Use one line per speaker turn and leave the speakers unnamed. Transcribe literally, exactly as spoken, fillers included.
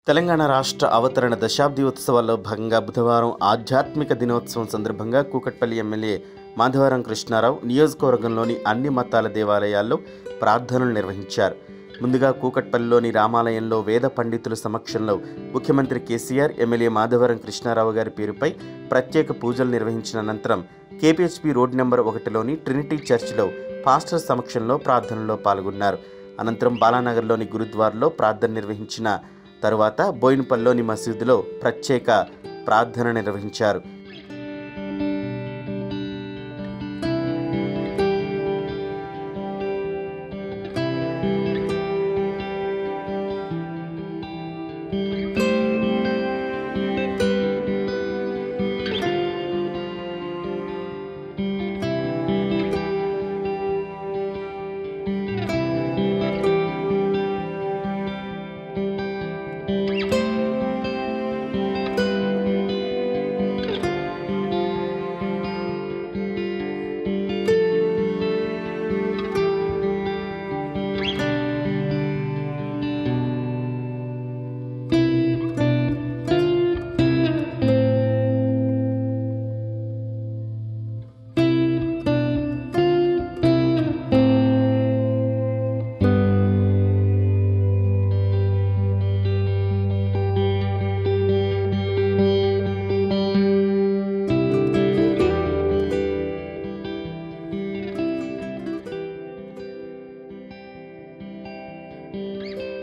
తెలంగాణ రాష్ట్ర అవతరణ దశాబ్ది ఉత్సవాల్లో భాగంగా బుధవారం ఆధ్యాత్మిక దినోత్సవం సందర్భంగా కూకట్పల్లి ఎమ్మెల్యే మాధవరం కృష్ణారావు నియోజకవర్గంలోని అన్ని మతాల దేవాలయాల్లో ప్రార్థనలు నిర్వహించారు. ముందుగా కూకట్పల్లిలోని రామాలయంలో వేద పండితుల సమక్షంలో ముఖ్యమంత్రి కేసీఆర్ ఎమ్మెల్యే మాధవరం కృష్ణారావు గారి పేరుపై ప్రత్యేక పూజలు నిర్వహించిన అనంతరం కేపీహెచ్పీ రోడ్ నెంబర్ ఒకటిలోని ట్రినిటీ చర్చిలో పాస్టర్ సమక్షంలో ప్రార్థనలో పాల్గొన్నారు. అనంతరం బాలానగర్లోని గురుద్వార్లో ప్రార్థన నిర్వహించిన తరువాత బోయినపల్లిలోని మసీదులో ప్రత్యేక ప్రార్థన నిర్వహించారు.